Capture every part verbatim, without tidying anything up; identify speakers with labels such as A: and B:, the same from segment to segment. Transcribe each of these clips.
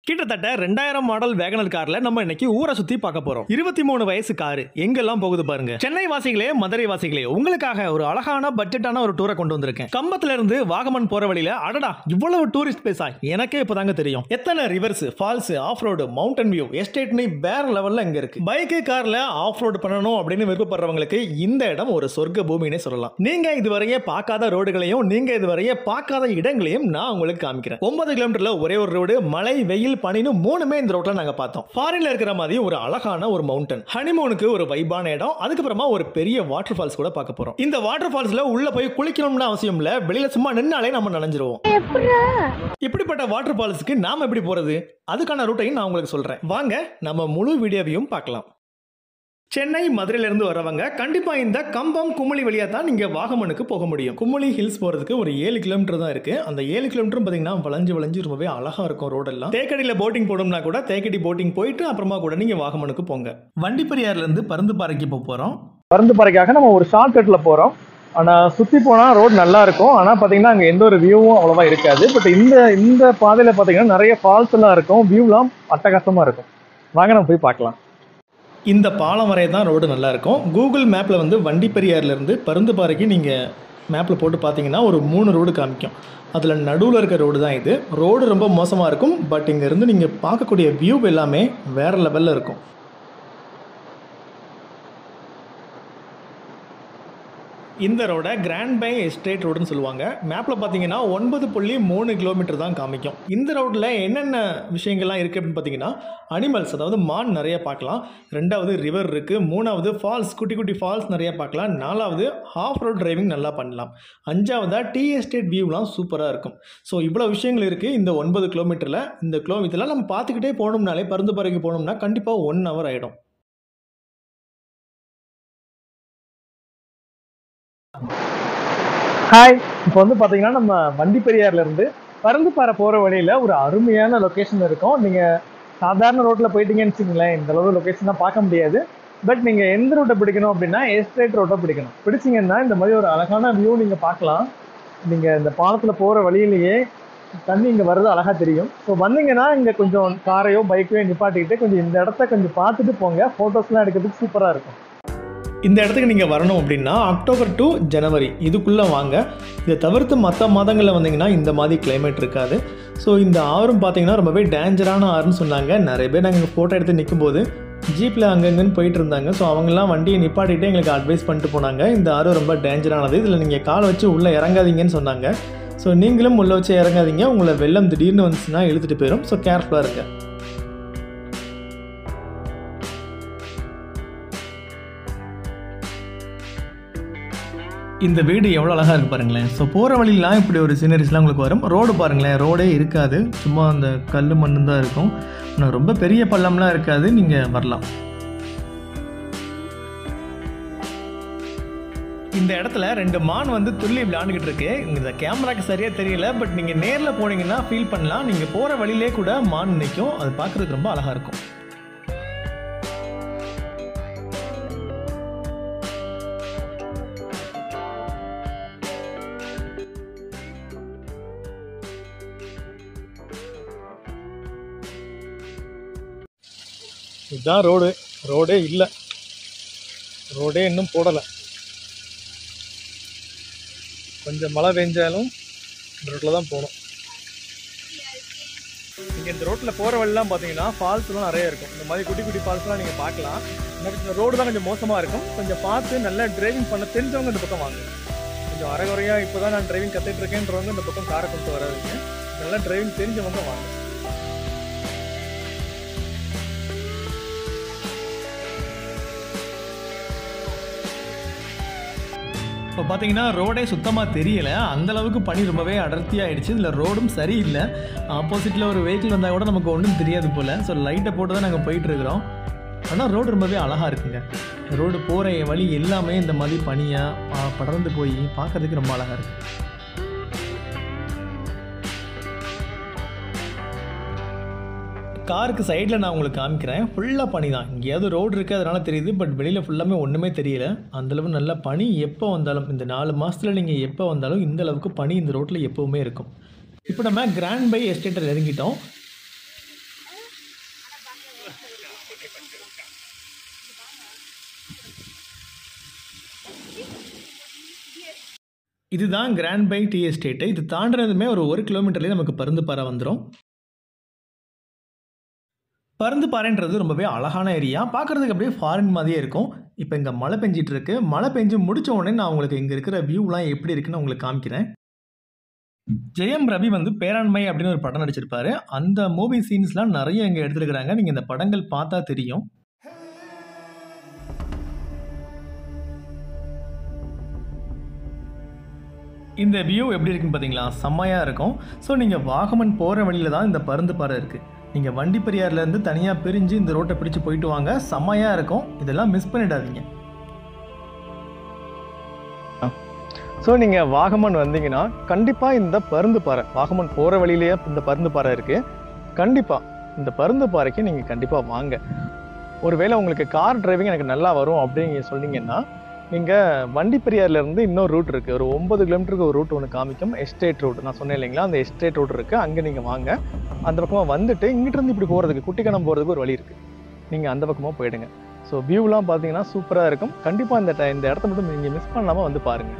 A: கிட்டத்தட்ட ரெண்டாயிரம் model Wagon R கார்ல நம்ம இன்னைக்கு ஊரை சுத்தி பார்க்க போறோம். இருபத்தி மூணு வயசு காரு எங்கெல்லாம் போகுது பாருங்க. சென்னை வாசிகளே, மதுரை வாசிகளே, உங்களுக்காக ஒரு அழகான பட்ஜெட்டான ஒரு டூரை கொண்டு வந்திருக்கேன். கம்பத்துல இருந்து வாகமன் போற வழியில அடடா இவ்வளவு டூரிஸ்ட் பிளேஸா எனக்கே இப்பதாங்க தெரியும். எத்தனை rivers, falls, off road, mountain view, எஸ்டேட்னு வேற லெவல்ல இங்க இருக்கு. பைக்கு கார்ல ஆஃப் ரோடு பண்ணணும் அப்படின்னு விருப்பப்படுறவங்களுக்கு இந்த இடம் ஒரு சொர்க்க பூமினே சொல்லலாம். நீங்க இதுவரையே பார்க்காத ரோடுகளையும் நீங்க இதுவரையே பார்க்காத இடங்களையும் நான் உங்களுக்கு காமிக்கிறேன். ஒன்பது கிலோமீட்டர்ல ஒரே ஒரு ரோடு, மலை, வெயில், பனின்னு மூணுமே இந்த ரோட்ல நாங்க பார்த்தோம். ஃபாரின்ல இருக்கிற மாதிரி ஒரு அழகான ஒரு மவுண்டன், ஹனிமூனுக்கு ஒரு வைபான இடம், அதுக்கப்புறமா ஒரு பெரிய வாட்டர் ஃபால்ஸ் கூட பார்க்க போறோம். இந்த வாட்டர் ஃபால்ஸ்ல உள்ள போய் குளிக்கணும்னு அவசியம் இல்ல, வெளியில சும்மா நின்னாலே நம்ம நனைஞ்சிருவோம். இப்படிப்பட்ட வாட்டர் ஃபால்ஸ்க்கு நாம எப்படி போறது, அதுக்கான ரூட்டையும் நான் உங்களுக்கு சொல்றேன். வாங்க நம்ம முழு வீடியோவையும் பார்க்கலாம். சென்னை, மதுரையில இருந்து வரவங்க கண்டிப்பா இந்த கம்பம், குமுளி வழியா தான் நீங்க வாகமனுக்கு போக முடியும். குமுளி ஹில்ஸ் போறதுக்கு ஒரு ஏழு கிலோமீட்டர் தான் இருக்கு. அந்த ஏழு கிலோமீட்டர் பாத்தீங்கன்னா வளைஞ்சு வளைஞ்சு ரொம்பவே அழகா இருக்கும் ரோடெல்லாம். தேக்கடியில போட்டிங் போடணும்னா கூட தேக்கடி போட்டிங் போயிட்டு அப்புறமா கூட நீங்க வாகமனுக்கு போங்க. வண்டிப்பெரியார்ல இருந்து பருந்துப்பாறைக்கு போக போறோம். பருந்துப்பாறைக்காக நம்ம ஒரு ஷார்ட் கட்ல போறோம். ஆனா சுத்தி போனா ரோடு நல்லா இருக்கும். ஆனா பாத்தீங்கன்னா அங்க எந்த ஒரு வியூவும் அவ்வளவா இருக்காது. பட் இந்த இந்த பாதையில பாத்தீங்கன்னா நிறைய ஃபால்ஸ் எல்லாம் இருக்கும், வியூலாம் அட்டகாசமா இருக்கும். வாங்க நம்ம போய் பார்க்கலாம். இந்த பாலம் வரை தான் ரோடு நல்லா இருக்கும். கூகுள் மேப்பில் வந்து வண்டிப்பெரியார்லேருந்து பருந்துப்பாறைக்கு நீங்கள் மேப்பில் போட்டு பார்த்தீங்கன்னா ஒரு மூணு ரோடு காமிக்கும். அதில் நடுவில் இருக்க ரோடு தான் இது. ரோடு ரொம்ப மோசமாக இருக்கும், பட் இங்கேருந்து நீங்கள் பார்க்கக்கூடிய வியூ எல்லாமே வேறு லெவலில் இருக்கும். இந்த ரோட கிராண்ட் பை எஸ்டேட் ரோடுன்னு சொல்லுவாங்க. மேப்பில் பார்த்தீங்கன்னா ஒன்பது புள்ளி மூணு கிலோமீட்டர் தான் காமிக்கும். இந்த ரோட்டில் என்னென்ன விஷயங்கள்லாம் இருக்குது அப்படின்னு பார்த்தீங்கன்னா, அனிமல்ஸ், அதாவது மான் நிறைய பார்க்கலாம். ரெண்டாவது ரிவர் இருக்குது. மூணாவது ஃபால்ஸ், குட்டி குட்டி ஃபால்ஸ் நிறைய பார்க்கலாம். நாலாவது ஆஃப் ரோட் டிரைவிங் நல்லா பண்ணலாம். அஞ்சாவதாக டீ எஸ்டேட் வியூலாம் சூப்பராக இருக்கும். ஸோ இவ்வளோ விஷயங்கள் இருக்குது இந்த ஒன்பது கிலோமீட்டரில். இந்த கிலோமீட்டரில் நம்ம பார்த்துக்கிட்டே போகணும்னாலே, பருந்துப்பாறைக்கு போகணும்னா கண்டிப்பாக ஒன் ஹவர் ஆகிடும். ஹாய், இப்போ வந்து பார்த்தீங்கன்னா நம்ம வண்டிப்பெரியார்ல இருந்து பருந்துப்பாறை போகிற வழியில் ஒரு அருமையான லொக்கேஷன் இருக்கும். நீங்கள் சாதாரண ரோட்டில் போயிட்டீங்கன்னு வச்சுங்களேன், இந்த அளவு லொக்கேஷன் தான் பார்க்க முடியாது. பட் நீங்கள் எந்த ரோட்டை பிடிக்கணும் அப்படின்னா எஸ்டேட் ரோட்டை பிடிக்கணும். பிடிச்சிங்கன்னா இந்த மாதிரி ஒரு அழகான வியூ நீங்கள் பார்க்கலாம். நீங்கள் இந்த பாலத்தில் போகிற வழியிலேயே தண்ணி இங்கே வர்றது அழகாக தெரியும். ஸோ வந்தீங்கன்னா இங்கே கொஞ்சம் காரையோ பைக்கையோ நிப்பாட்டிக்கிட்டு கொஞ்சம் இந்த இடத்த கொஞ்சம் பார்த்துட்டு போங்க. ஃபோட்டோஸ்லாம் எடுக்கிறதுக்கு சூப்பராக இருக்கும். இந்த இடத்துக்கு நீங்கள் வரணும் அப்படின்னா அக்டோபர் டு ஜனவரி இதுக்குள்ளே வாங்க. இதை தவிர்த்து மற்ற மாதங்களில் வந்தீங்கன்னா இந்த மாதிரி கிளைமேட் இருக்காது. ஸோ இந்த ஆறும் பார்த்தீங்கன்னா ரொம்பவே டேஞ்சரான ஆறுன்னு சொன்னாங்க. நிறைய பேர் நாங்கள் ஃபோட்டோ எடுத்து நிற்கும்போது ஜீப்பில் அங்கங்கன்னு போயிட்டு இருந்தாங்க. ஸோ அவங்கெல்லாம் வண்டியை நிப்பாட்டிகிட்டே எங்களுக்கு அட்வைஸ் பண்ணிட்டு போனாங்க, இந்த ஆறு ரொம்ப டேஞ்சரானது, இதில் நீங்கள் காலை வச்சு உள்ளே இறங்காதீங்கன்னு சொன்னாங்க. ஸோ நீங்களும் உள்ளே வச்சு இறங்காதீங்க, உங்களை வெள்ளம் திடீர்னு வந்துச்சுன்னா இழுத்துட்டு போயிடும். ஸோ கேர்ஃபுல்லாக இருங்க. இந்த வீடு எவ்வளோ அழகாக இருக்குது பாருங்களேன். ஸோ போகிற வழியெலாம் இப்படி ஒரு சீனரிஸ்லாம் உங்களுக்கு வரும். ரோடு பாருங்களேன், ரோடே இருக்காது, சும்மா அந்த கல் மண்ணு தான் இருக்கும். ஆனால் ரொம்ப பெரிய பள்ளம்லாம் இருக்காது, நீங்கள் வரலாம். இந்த இடத்துல ரெண்டு மான் வந்து துள்ளி விளையாண்டுக்கிட்டு இருக்கு. இந்த கேமராக்கு சரியாக தெரியல, பட் நீங்கள் நேரில் போனீங்கன்னா ஃபீல் பண்ணலாம். நீங்கள் போகிற வழியிலே கூட மான் நிற்கும், அது பார்க்குறதுக்கு ரொம்ப அழகாக இருக்கும். இதுதான் ரோடு. ரோடே இல்லை, ரோடே இன்னும் போடலை. கொஞ்சம் மழை பெஞ்சாலும் இந்த ரோட்டில் தான் போகணும். நீங்கள் இந்த ரோட்டில் போகிற வழிலாம் பார்த்தீங்கன்னா ஃபால்ஸ்லாம் நிறைய இருக்கும். இந்த மாதிரி குட்டி குட்டி ஃபால்ஸ்லாம் நீங்கள் பார்க்கலாம். எனக்கு இந்த ரோடு தான் கொஞ்சம் மோசமாக இருக்கும். கொஞ்சம் பார்த்து நல்லா டிரைவிங் பண்ண தெரிஞ்சவங்க இந்த பக்கம் வாங்க. கொஞ்சம் அரைகுறையாக இப்போ தான் நான் டிரைவிங் கற்றுட்டு இருக்கேன்றவங்க இந்த பக்கம் காரை கொண்டு வராதுங்க. நல்லா டிரைவிங் தெரிஞ்சவங்க வாங்க. இப்போ பார்த்தீங்கன்னா ரோடே சுத்தமாக தெரியலை, அந்தளவுக்கு பனி ரொம்பவே அடர்த்தியாகிடுச்சு. இதில் ரோடும் சரியில்லை. ஆப்போசிட்டில் ஒரு வெஹிக்கிள் வந்தால் கூட நமக்கு ஒன்றும் தெரியாது போல். ஸோ லைட்டை போட்டு தான் நாங்கள் போயிட்டுருக்குறோம். ஆனால் ரோடு ரொம்பவே அழகாக இருக்குங்க. ரோடு போகிற வழி எல்லாமே இந்த மாதிரி பனியாக படர்ந்து போய் பார்க்கறதுக்கு ரொம்ப அழகாக இருக்குது. காருக்கு சைடில் நான் உங்களுக்கு காமிக்கிறேன். ஃபுல்லாக பனி தான். இங்கேயாவது ரோடு இருக்குது அதனால் தெரியுது, பட் வெளியில் ஃபுல்லாமே ஒன்றுமே தெரியல. அந்தளவு நல்ல பனி. எப்போ வந்தாலும் இந்த நாலு மாதத்தில் நீங்கள் எப்போ வந்தாலும் இந்த அளவுக்கு பனி இந்த ரோட்டில் எப்போவுமே இருக்கும். இப்போ நம்ம கிராண்ட் பை எஸ்டேட்டில் இறங்கிட்டோம். இதுதான் கிராண்ட் பை டீ எஸ்டேட். இது தாண்டினதுமே ஒரு ஒரு கிலோமீட்டர்லேயே நமக்கு பருந்துப்பாறை வந்துடும். பருந்துப்பாறைன்றது ரொம்பவே அழகான ஏரியா. பார்க்குறதுக்கு அப்படியே ஃபாரின் மாதிரியே இருக்கும். இப்போ இங்கே மழை பெஞ்சிட்டு இருக்கு. மழை பெஞ்சு முடிச்ச உடனே நான் உங்களுக்கு இங்கே இருக்கிற வியூலாம் எப்படி இருக்குன்னு உங்களுக்கு காமிக்கிறேன். ஜெயம் ரவி வந்து பேராண்மை அப்படின்னு ஒரு படம் நடிச்சிருப்பாரு. அந்த மூவி சீன்ஸ்லாம் நிறைய இங்கே எடுத்துருக்கிறாங்க. நீங்கள் இந்த படங்கள் பார்த்தா தெரியும். இந்த வியூ எப்படி இருக்குன்னு பார்த்தீங்களா? செம்மையாக இருக்கும். ஸோ நீங்கள் வாகமன் போகிற வழியில் தான் இந்த பருந்துப்பாறை இருக்குது. நீங்கள் வண்டி பெரியார்லேருந்து தனியாக பிரிஞ்சு இந்த ரோட்டை பிடிச்சி போயிட்டு வாங்க. செம்மையாக இருக்கும். இதெல்லாம் மிஸ் பண்ணிடாதீங்க. ஸோ நீங்கள் வாகமன் வந்தீங்கன்னா கண்டிப்பாக இந்த பருந்துப்பாறை, வாகமன் போகிற வழியிலேயே இந்த பருந்துப்பாறை இருக்குது. கண்டிப்பாக இந்த பருந்துப்பாறைக்கு நீங்கள் கண்டிப்பாக வாங்க. ஒருவேளை உங்களுக்கு கார் டிரைவிங் எனக்கு நல்லா வரும் அப்படின்னு சொன்னீங்கன்னா நீங்கள் வண்டி பெரியார்லேருந்து இன்னொரு ரூட் இருக்குது. ஒரு ஒன்பது கிலோமீட்டருக்கு ஒரு ரூட் ஒன்று காமிக்கும். எஸ்டேட் ரூட் நான் சொன்னேன் இல்லைங்களா? அந்த எஸ்டேட் ரூட் இருக்குது. அங்கே நீங்கள் வாங்க. அந்த பக்கமாக வந்துட்டு இங்கிட்டிருந்து இப்படி போகிறதுக்கு, குட்டிக்கணம் போகிறதுக்கு ஒரு வழி இருக்குது. நீங்கள் அந்த பக்கமாக போயிடுங்க. ஸோ வியூலாம் பார்த்தீங்கன்னா சூப்பராக இருக்கும். கண்டிப்பாக இந்த ட இந்த இடத்த மட்டும் நீங்கள் மிஸ் பண்ணாமல் வந்து பாருங்கள்.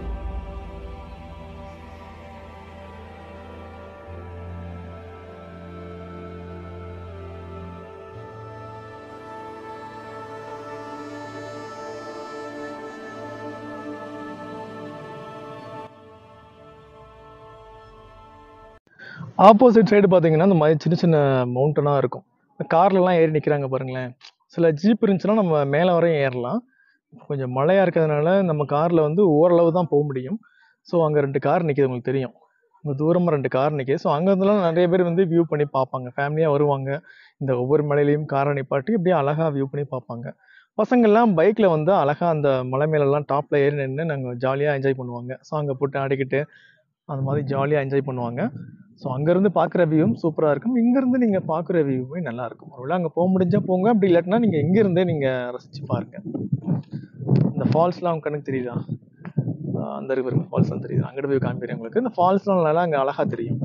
A: ஆப்போசிட் சைடு பார்த்தீங்கன்னா இந்த மாதிரி சின்ன சின்ன மவுண்டனாக இருக்கும். கார்லலாம் ஏறி நிற்கிறாங்க பாருங்களேன். சில ஜீப் இருந்துச்சுன்னா நம்ம மேலே வரையும் ஏறலாம். கொஞ்சம் மழையாக இருக்கிறதுனால நம்ம காரில் வந்து ஓரளவு தான் போக முடியும். ஸோ அங்கே ரெண்டு கார் நிற்கிது, உங்களுக்கு தெரியும். அங்கே தூரமாக ரெண்டு கார் நிற்கிது. ஸோ அங்கேருந்துலாம் நிறைய பேர் வந்து வியூ பண்ணி பார்ப்பாங்க. ஃபேமிலியாக வருவாங்க. இந்த ஒவ்வொரு மலையிலையும் காரை நிப்பாட்டி அப்படியே அழகாக வியூ பண்ணி பார்ப்பாங்க. பசங்கள்லாம் பைக்கில் வந்து அழகாக அந்த மலை மேலெல்லாம் டாப்பில் ஏறி நின்று நாங்கள் ஜாலியாக என்ஜாய் பண்ணுவாங்க. சாங்கை போட்டு ஆடிக்கிட்டு அந்த மாதிரி ஜாலியாக என்ஜாய் பண்ணுவாங்க. ஸோ அங்கேருந்து பார்க்குற வியூவும் சூப்பராக இருக்கும். இங்கேருந்து நீங்கள் பார்க்குற வியூவுமே நல்லாயிருக்கும். ஒருவேளை அங்கே போக முடிஞ்சால் போங்க. அப்படி இல்லாட்டினா நீங்கள் இங்கேருந்தே நீங்கள் ரசித்து பாருங்கள். இந்த ஃபால்ஸ்லாம் அவங்க கண்ணுக்கு தெரியுதா? அந்த இருக்கிற ஃபால்ஸ்லாம் தெரியுது. அங்கிட்டு போய் காமிக்கிறேன் உங்களுக்கு. இந்த ஃபால்ஸ்லாம் நல்லா அங்கே அழகாக தெரியும்.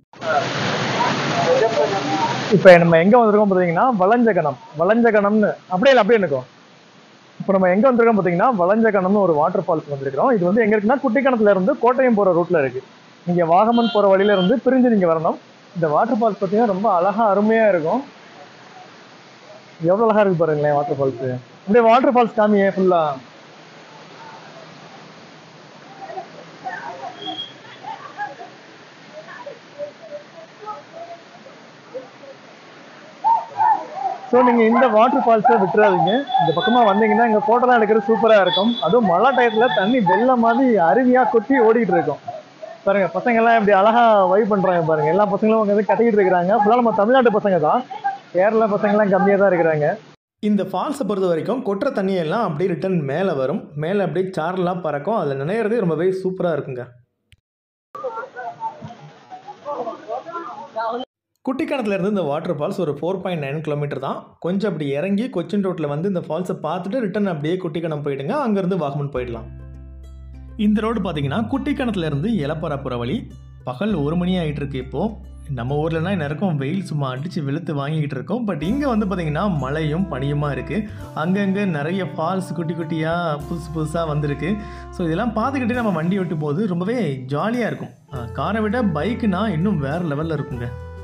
A: இப்போ நம்ம எங்கே வந்திருக்கோம் பார்த்தீங்கன்னா வளஞ்சகனம். வளஞ்சகனம்னு அப்படியே இல்லை அப்படியே இருக்கும். இப்போ நம்ம எங்கே வந்திருக்கோம் பார்த்தீங்கன்னா வளஞ்சகனம்னு ஒரு வாட்டர் ஃபால்ஸ் வந்திருக்கிறோம். இது வந்து எங்கே இருக்குன்னா குட்டிக்கணத்துல இருந்து கோட்டயம் போகிற ரூட்டில் இருக்குது. நீங்கள் வாகமன் போகிற வழியில இருந்து பிரிஞ்சு நீங்கள் வரணும். இந்த வாட்டர் ஃபால்ஸ் பார்த்தீங்கன்னா ரொம்ப அழகாக அருமையாக இருக்கும். எவ்வளோ அழகாக இருக்குது பாருங்களேன் வாட்டர் ஃபால்ஸு. அப்படியே வாட்டர் ஃபால்ஸ் காமியே ஃபுல்லாக. ஸோ நீங்கள் இந்த வாட்டர் ஃபால்ஸை விட்டுறாதீங்க. இந்த பக்கமாக வந்தீங்கன்னா இங்கே ஃபோட்டோலாம் எடுக்கிறது சூப்பராக இருக்கும். அதுவும் மழை டயத்தில் தண்ணி வெள்ளம் மாதிரி அருவியாக கொட்டி ஓடிட்டு இருக்கும் பாருங்க. பசங்கள்லாம் இப்படி அழகா வைப் பண்ணுறாங்க பாருங்க. எல்லா பசங்களும் வந்து கட்டிக்கிட்டு இருக்கிறாங்க. ஃபுல்லாக நம்ம தமிழ்நாட்டு பசங்க தான். கேரளா பசங்கள்லாம் கம்மியாக தான் இருக்கிறாங்க. இந்த ஃபால்ஸை பொறுத்த வரைக்கும் கொட்டுற தண்ணியெல்லாம் அப்படியே ரிட்டன் மேலே வரும். மேலே அப்படியே சாரெல்லாம் பறக்கும். அதில் நினைறதே ரொம்பவே சூப்பராக இருக்குங்க. குட்டிக்கணத்துல இருந்து இந்த வாட்டர் ஃபால்ஸ் ஒரு ஃபோர் பாயிண்ட் நைன் கிலோமீட்டர் தான். கொஞ்சம் அப்படி இறங்கி கொச்சின் ரோட்டில் வந்து இந்த ஃபால்ஸை பார்த்துட்டு ரிட்டன் அப்படியே குட்டிக்கணம் போயிடுங்க. அங்கேருந்து வாகமன் போயிடலாம். இந்த ரோடு பார்த்தீங்கன்னா குட்டிக்கணத்துல இருந்து எலப்பாறை போகிற வழி. பகல் ஒரு மணி ஆகிட்டு இருக்கு. இப்போது நம்ம ஊர்லனா நேரக்கும் வெயில் சும்மா அடித்து வெளுத்து வாங்கிக்கிட்டு இருக்கோம். பட் இங்கே வந்து பார்த்திங்கன்னா மழையும் பனியுமா இருக்குது. அங்கங்கே நிறைய ஃபால்ஸ் குட்டி குட்டியாக புதுசு புதுசாக வந்திருக்கு. ஸோ இதெல்லாம் பார்த்துக்கிட்டே நம்ம வண்டி ஓட்டும் போது ரொம்பவே ஜாலியாக இருக்கும். காரை விட பைக்குனா இன்னும் வேறு லெவலில் இருக்குங்க.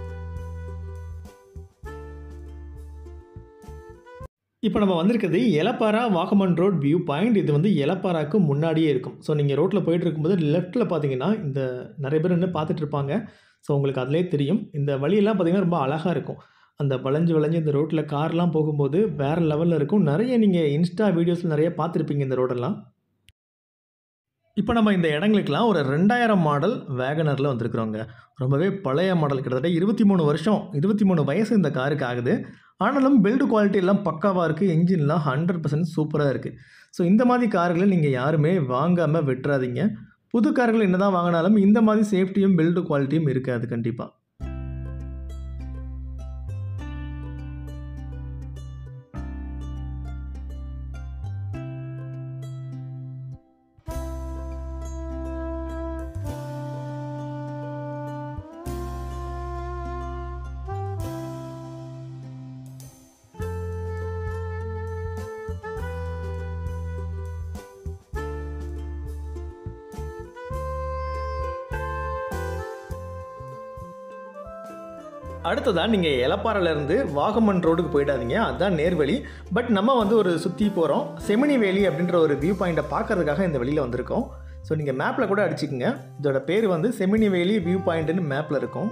A: இப்போ நம்ம வந்திருக்கிறது Elappara Vagamon road view point. இது வந்து எலப்பாராக்கு முன்னாடியே இருக்கும். ஸோ நீங்கள் ரோட்டில் போயிட்டு இருக்கும்போது லெஃப்ட்டில் பார்த்தீங்கன்னா இந்த நிறைய பேர் என்ன பார்த்துட்டு இருப்பாங்க. ஸோ உங்களுக்கு அதிலே தெரியும். இந்த வழியெல்லாம் பார்த்தீங்கன்னா ரொம்ப அழகாக இருக்கும். அந்த வளைஞ்சு வளைஞ்சு இந்த ரோட்டில் கார்லாம் போகும்போது வேறு லெவலில் இருக்கும். நிறைய நீங்கள் இன்ஸ்டா வீடியோஸில் நிறைய பார்த்துருப்பீங்க இந்த ரோடெல்லாம். இப்போ நம்ம இந்த இடங்களுக்கெல்லாம் ஒரு ரெண்டாயிரம் மாடல் வேகனரில் வந்திருக்கிறோங்க. ரொம்பவே பழைய மாடல். கிட்டத்தட்ட இருபத்தி மூணு வருஷம் இருபத்தி மூணு வயசு இந்த காருக்கு ஆகுது. ஆனாலும் பில்டு குவாலிட்டி எல்லாம் பக்காவாக இருக்குது. என்ஜின்லாம் ஹண்ட்ரட் பர்சன்ட் சூப்பராக இருக்குது. ஸோ இந்த மாதிரி கார்களை நீங்கள் யாருமே வாங்காமல் விட்டுறாதீங்க. புது கார்கள் என்ன தான் வாங்கினாலும் இந்த மாதிரி சேஃப்டியும் பில்டு குவாலிட்டியும் இருக்காது கண்டிப்பாக. அடுத்ததான் நீங்கள் எலப்பாறையிலேருந்து வாகமன் ரோடுக்கு போயிடாதீங்க, அதுதான் நேர்வழி. பட் நம்ம வந்து ஒரு சுற்றி போகிறோம். செமினி வேலி அப்படின்ற ஒரு வியூ பாயிண்ட்டை பார்க்கறதுக்காக இந்த வெளியில் வந்திருக்கோம். ஸோ நீங்கள் மேப்பில் கூட அடிச்சுக்கோங்க. இதோட பேர் வந்து செமினி வேலி வியூ பாயிண்ட்டுன்னு மேப்பில் இருக்கும்.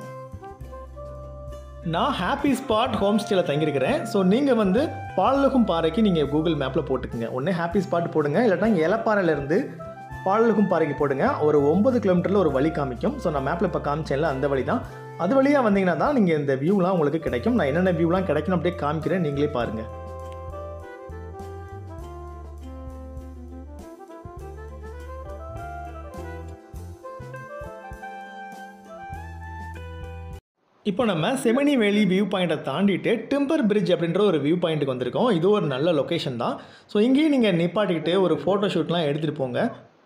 A: நான் ஹாப்பி ஸ்பாட் ஹோம் ஸ்டேயில் தங்கியிருக்கிறேன். ஸோ நீங்கள் வந்து பாலலகும் பாறைக்கு நீங்கள் கூகுள் மேப்பில் போட்டுக்குங்க. ஒன்றே ஹாப்பி ஸ்பாட் போடுங்க, இல்லாட்டா எலப்பாறையிலேருந்து பாலலகும் பாறைக்கு போடுங்க. ஒரு ஒன்பது கிலோமீட்டரில் ஒரு வழி காமிக்கும். ஸோ நான் மேப்பில் இப்போ காமிச்சேன்ல அந்த வழி தான். அது வழியாக வந்தீங்கன்னா தான் நீங்கள் இந்த வியூலாம் உங்களுக்கு கிடைக்கும். நான் என்னென்ன வியூலாம் கிடைக்கும் அப்படியே காமிக்கிறேன், நீங்களே பாருங்கள். இப்போ நம்ம செமினி வேலி வியூ பாயிண்ட்டை தாண்டிட்டு டிம்பர் பிரிட்ஜ் அப்படின்ற ஒரு வியூ பாயிண்ட்டுக்கு வந்திருக்கோம். இது ஒரு நல்ல லொக்கேஷன் தான். ஸோ இங்கேயும் நீங்கள் நிப்பாட்டிக்கிட்டு ஒரு ஃபோட்டோ ஷூட்லாம் எடுத்துகிட்டு போங்க.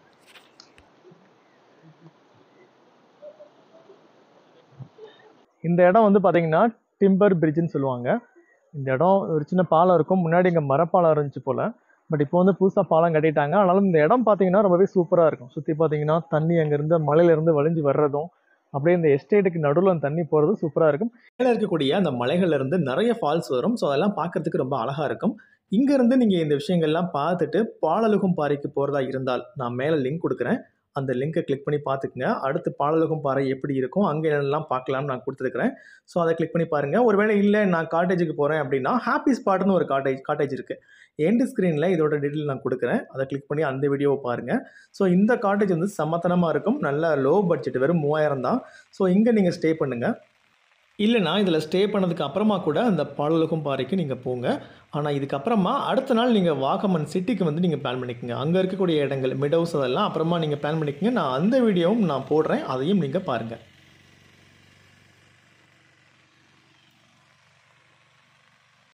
A: இந்த இடம் வந்து பார்த்தீங்கன்னா டிம்பர் பிரிட்ஜுன்னு சொல்லுவாங்க. இந்த இடம் ஒரு சின்ன பாலம் இருக்கும். முன்னாடி இங்கே மரப்பாலம் இருந்துச்சு போல். பட் இப்போ வந்து புதுசாக பாலம் கட்டிட்டாங்க. ஆனாலும் இந்த இடம் பார்த்தீங்கன்னா ரொம்பவே சூப்பராக இருக்கும். சுற்றி பார்த்தீங்கன்னா தண்ணி அங்கேருந்து மலையிலேருந்து வழிஞ்சு வர்றதும், அப்படியே இந்த எஸ்டேட்டுக்கு நடுவில் அந்த தண்ணி போகிறது சூப்பராக இருக்கும். மேலே இருக்கக்கூடிய அந்த மலைகள்லேருந்து நிறைய ஃபால்ஸ் வரும். ஸோ அதெல்லாம் பார்க்கறதுக்கு ரொம்ப அழகாக இருக்கும். இங்கேருந்து நீங்கள் இந்த விஷயங்கள்லாம் பார்த்துட்டு பாலலகும் பாறைக்கு போகிறதா இருந்தால் நான் மேலே லிங்க் கொடுக்குறேன். அந்த லிங்கை கிளிக் பண்ணி பார்த்துக்குங்க. அடுத்து பாலலகும் பாறை எப்படி இருக்கும், அங்கே என்னெல்லாம் பார்க்கலாம்னு நான் கொடுத்துருக்குறேன். ஸோ அதை கிளிக் பண்ணி பாருங்கள். ஒருவேளை இல்லை நான் காட்டேஜுக்கு போகிறேன் அப்படின்னா ஹாப்பி ஸ்பாட்னு ஒரு காட்டேஜ் காட்டேஜ் இருக்குது. எண்டு ஸ்க்ரீனில் இதோட டீட்டெயில் நான் கொடுக்குறேன். அதை கிளிக் பண்ணி அந்த வீடியோவை பாருங்கள். ஸோ இந்த காட்டேஜ் வந்து சமத்தனமாக இருக்கும். நல்ல லோ பட்ஜெட், வெறும் மூவாயிரம் தான். ஸோ இங்கே நீங்கள் ஸ்டே பண்ணுங்கள். இல்லைனா இதில் ஸ்டே பண்ணதுக்கு அப்புறமா கூட அந்த பாலலகும் பாறைக்கு நீங்கள் போங்க. ஆனால் இதுக்கப்புறமா அடுத்த நாள் நீங்கள் வாகமன் சிட்டிக்கு வந்து நீங்கள் பிளான் பண்ணிக்கோங்க. அங்கே இருக்கக்கூடிய இடங்கள் மிடவுஸ் அதெல்லாம் அப்புறமா நீங்கள் பிளான் பண்ணிக்கோங்க. நான் அந்த வீடியோவும் நான் போடுறேன், அதையும் நீங்கள் பாருங்கள்.